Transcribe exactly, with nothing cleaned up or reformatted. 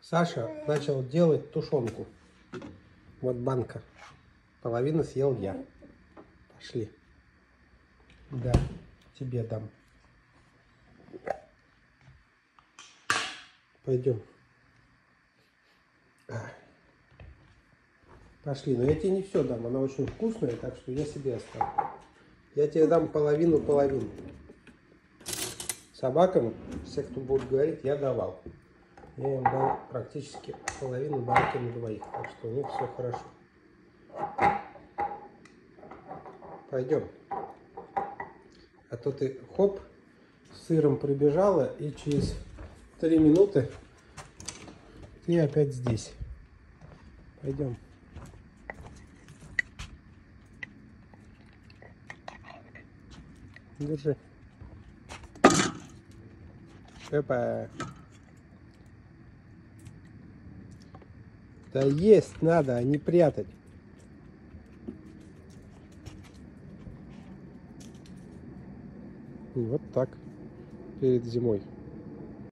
Саша начал делать тушенку. Вот банка. Половину съел я. Пошли. Да, тебе дам. Пойдем. Пошли. Но я тебе не все дам. Она очень вкусная, так что я себе оставлю. Я тебе дам половину-половину. Собакам, все, кто будет говорить, я давал. Я им дал практически половину банки на двоих. Так что у них все хорошо. Пойдем. А то ты хоп, с сыром прибежала, и через три минуты ты опять здесь. Пойдем. Держи. Опа. Да есть надо, а не прятать. Вот так перед зимой.